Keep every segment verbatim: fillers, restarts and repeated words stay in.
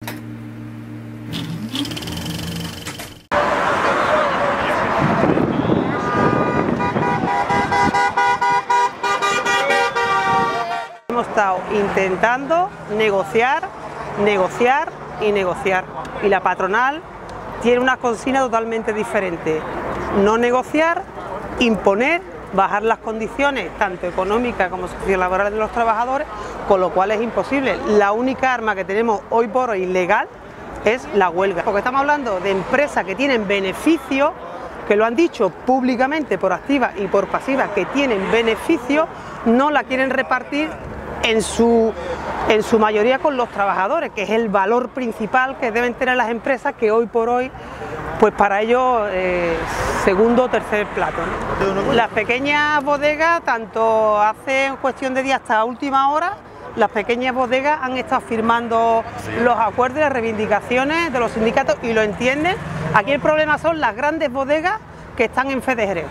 Hemos estado intentando negociar, negociar y negociar, y la patronal tiene una consigna totalmente diferente: no negociar, imponer, bajar las condiciones tanto económicas como sociolaborales de los trabajadores, con lo cual es imposible. La única arma que tenemos hoy por hoy legal es la huelga, porque estamos hablando de empresas que tienen beneficios, que lo han dicho públicamente por activa y por pasiva, que tienen beneficios, no la quieren repartir en su, en su mayoría con los trabajadores, que es el valor principal que deben tener las empresas, que hoy por hoy, pues para ellos, eh, segundo o tercer plato, ¿no? Las pequeñas bodegas, tanto hace cuestión de días hasta última hora, las pequeñas bodegas han estado firmando los acuerdos y las reivindicaciones de los sindicatos y lo entienden. Aquí el problema son las grandes bodegas que están en Fe de Jerez.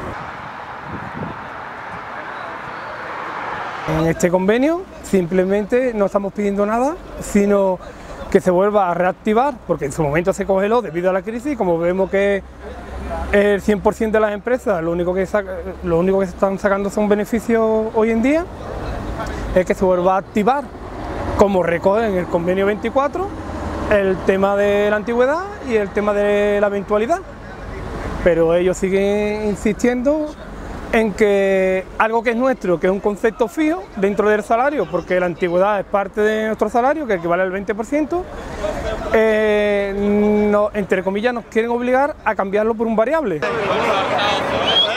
En este convenio simplemente no estamos pidiendo nada, sino que se vuelva a reactivar, porque en su momento se congeló debido a la crisis, y como vemos que el cien por cien de las empresas lo único que saca, lo único que se están sacando son beneficios hoy en día, es que se vuelva a activar, como recoge en el convenio veinticuatro, el tema de la antigüedad y el tema de la eventualidad. Pero ellos siguen insistiendo en que algo que es nuestro, que es un concepto fijo dentro del salario, porque la antigüedad es parte de nuestro salario, que equivale al veinte por ciento, eh, no, entre comillas nos quieren obligar a cambiarlo por un variable.